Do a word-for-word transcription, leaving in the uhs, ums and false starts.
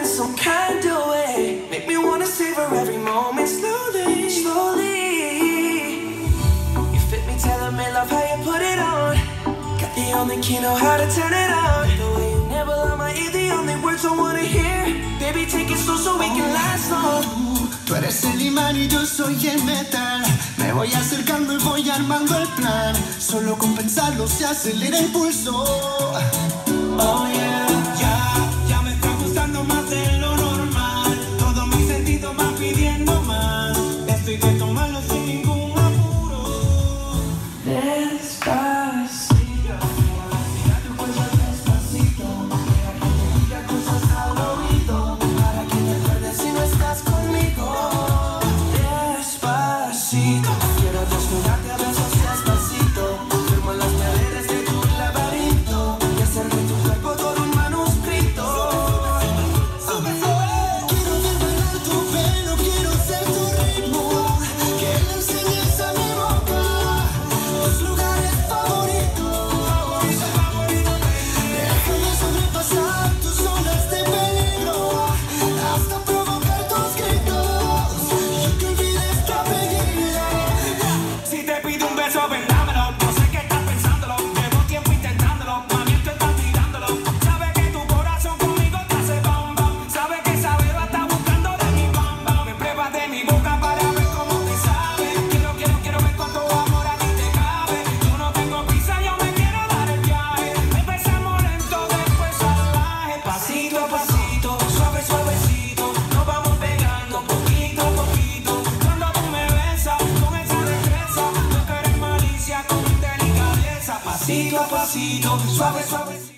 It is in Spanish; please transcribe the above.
some kind of way. Make me wanna savor every moment slowly, slowly. You fit me, tell me love how you put it on. Got the only key, know how to turn it on. The way you never lie my ear, the only words I wanna hear. Baby, take it slow so we can last long. Tú eres el imán y yo soy el metal. Me voy acercando y voy armando el plan. Solo con pensarlo se acelera el pulso. Oh yeah. Ya, ya me está gustando más de lo normal. Todos mis sentidos van pidiendo más. Estoy de tomarlo sin ningún apuro. Despacito, mira tu cuello despacito. Deja que te diga cosas al oído, para que te acuerdes si no estás conmigo. Despacito, quiero desnudarte a besos despacito. Firmo las paredes de tu laberinto y hacer de tu cuerpo todo un manuscrito. Sube, sube. Quiero ver bailar tu pelo, quiero ser tu ritmo. Que le enseñes a mi boca tus lugares favoritos. Déjame sobrepasar tus zonas de peligro hasta provocar tus gritos y que olvides tu apellido. Si te pido un beso, ven, dámelo. No sé qué estás pensándolo. Llevo tiempo intentándolo. Mami, tú estás tirándolo. Sabes que tu corazón conmigo te hace bam bam. Sabes que esa beba está buscando de mi bam bam. Me pruebas de mi boca para ver cómo te sabe. Quiero, quiero, quiero ver cuánto amor a ti te cabe. Yo no tengo prisa, yo me quiero dar el viaje. Empezamos lento, después salvaje. Pasito a pasito, suave, suavecito. Nos vamos pegando poquito a poquito. Cuando tú me besas con esa destreza, no quieres malicia con delicadeza. Pasito a pasito, suave, suavecito.